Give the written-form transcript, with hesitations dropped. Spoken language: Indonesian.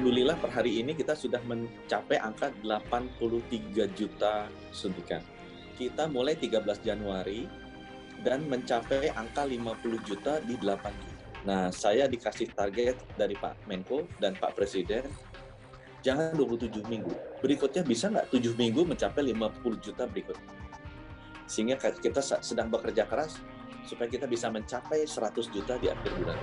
Alhamdulillah per hari ini kita sudah mencapai angka 83 juta suntikan. Kita mulai 13 Januari dan mencapai angka 50 juta di 8 Juli. Nah, saya dikasih target dari Pak Menko dan Pak Presiden, jangan 27 minggu. Berikutnya bisa nggak 7 minggu mencapai 50 juta berikutnya. Sehingga kita sedang bekerja keras supaya kita bisa mencapai 100 juta di akhir bulan.